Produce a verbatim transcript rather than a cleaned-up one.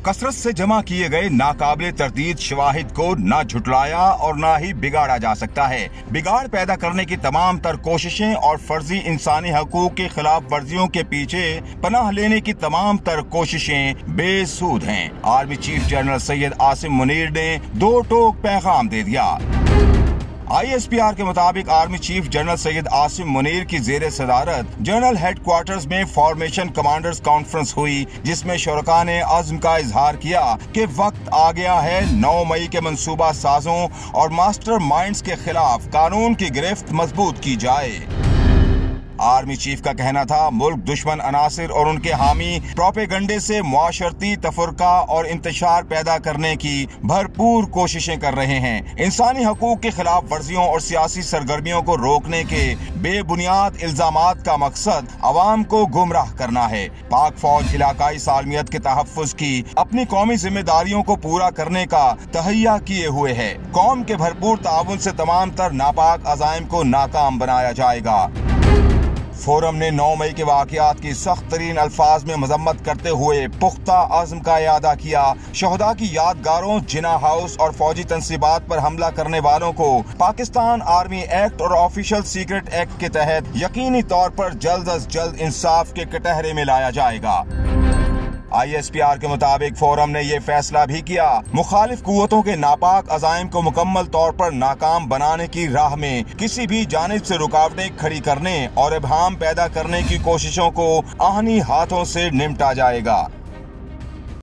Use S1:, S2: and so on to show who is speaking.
S1: कसरत से जमा किए गए नाकाबिले तरदीद शवाहिद को ना झुटलाया और ना ही बिगाड़ा जा सकता है। बिगाड़ पैदा करने की तमाम तर कोशिशें और फर्जी इंसानी हकूक की खिलाफ वर्जियों के पीछे पनाह लेने की तमाम तर कोशिशें बेसूद हैं। Army chief general Syed Asim Munir ने दो टोक पैगाम दे दिया। आई एस पी आर के मुताबिक army chief general Syed Asim Munir की जेर सदारत जनरल हेडक्वार्टर्स में फॉर्मेशन कमांडर्स कॉन्फ्रेंस हुई, जिसमें शुरका ने अज़्म का इजहार किया कि वक्त आ गया है नौ मई के मंसूबा साजों और मास्टर माइंड्स के खिलाफ कानून की गिरफ्त मजबूत की जाए। आर्मी चीफ का कहना था, मुल्क दुश्मन अनासिर और उनके हामी प्रोपेगंडे से मुआशरती तफरका और इंतशार पैदा करने की भरपूर कोशिशें कर रहे हैं। इंसानी हकूक के खिलाफ वर्जियों और सियासी सरगर्मियों को रोकने के बेबुनियाद इल्जामात का मकसद अवाम को गुमराह करना है। पाक फौज इलाकाई सालमियत के तहफ़्फ़ुज़ की अपनी कौमी जिम्मेदारियों को पूरा करने का तहैया किए हुए है। कौम के भरपूर ताउन से तमाम तर नापाक अज़ाइम को नाकाम बनाया जाएगा। फोरम ने नौ मई के वाक़यात की सख्त तरीन अल्फाज में मजम्मत करते हुए पुख्ता अज़्म का इयादा किया। शहदा की यादगारों, जिना हाउस और फौजी तंसीबात पर हमला करने वालों को पाकिस्तान आर्मी एक्ट और ऑफिशियल सीक्रेट एक्ट के तहत यकीनी तौर पर जल्द अज जल्द इंसाफ के कटहरे में लाया जाएगा। आई एस पी आर के मुताबिक फोरम ने यह फैसला भी किया, मुखालिफ कुव्वतों के नापाक अज़ाइम को मुकम्मल तौर पर नाकाम बनाने की राह में किसी भी जानिब से रुकावटें खड़ी करने और इबहाम पैदा करने की कोशिशों को आहनी हाथों से निपटा जाएगा।